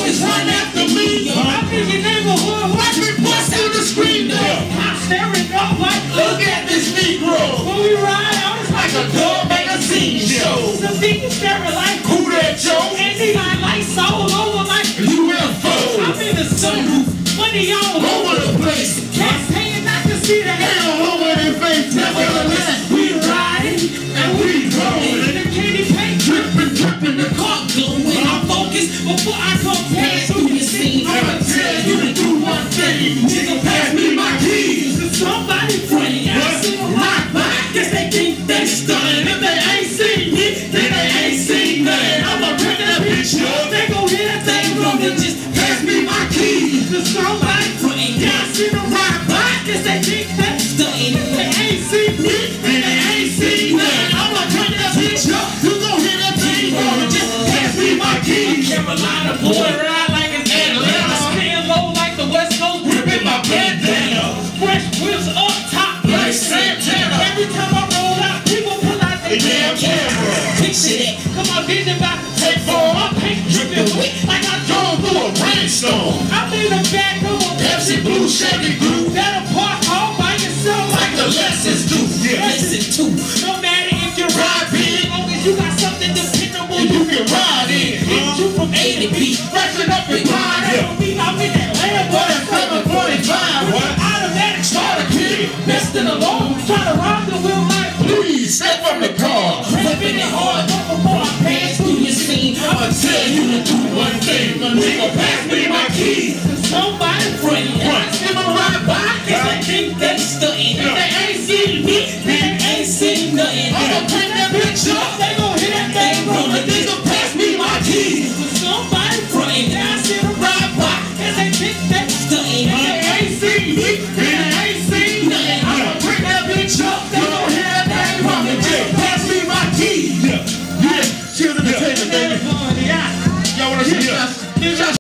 always run after me. I'm in your neighborhood, watch me bust through the screen door. I'm staring up like, look at this Negro. When we ride out, it's like a dog magazine show. Some people staring like, who that Joe? And they got lights all over like UFO. I'm in the sunroof, money all over the place. Cats hanging out to see the hell over their face. Nevertheless, we riding and we rolling. The candy paint dripping, dripping, the car glowing. I'm focused before I come pass through your scene. I'ma tell you to do one thing. Nigga, pass me my keys. Cause somebody front I see them rock by. Guess they think they stunning. If they ain't seen me, then they ain't seen nothing. I'ma print that picture. They gon' hear that thing rolling. Just pass me my keys. Cause somebody front I see them rock by. Guess they think they stunning. If they ain't seen me, then they ain't seen nothing. I'ma print that picture. You gon' hear that thing rolling. Just pass me my keys. Carolina boy ride like an Atlanta. Staying low like the West Coast, ripping my bandana. Fresh whips up top like Santana. Every time I roll out, people pull out their damn camera. Picture that, come on, vision about to take form. My paint dripping wet like I drove through a rainstorm. I'm in the back of a Pepsi Blue Chevy Blue. That'll park all by yourself like the Lexus do. Lexus too. No matter if you ride big, as long as you got something dependable you can ride in. Hit you from A to B, freshen up your mind. I'm in that Lambo at 745. Automatic starter kid, best in the law. Try to rob the wheel like, please step from the car. Flipping it hard before I pass through your scene. I'ma tell you to do one thing. My nigga, pass me my keys. Somebody friendly. I see them ride by, cause they think they stunting. If they ain't seen me, then they ain't seen nothing. I'ma print that picture. They gon' hear that thing rolling. Nigga, pass me my keys. Somebody friendly. I see them ride by, cause they think they stunting. If they ain't seen me, then they ain't seen nothing. I'ma print that picture. They gon' hear that thing rolling. Just pass me my keys. Yeah. Cheers to the table, baby. Y'all wanna see us?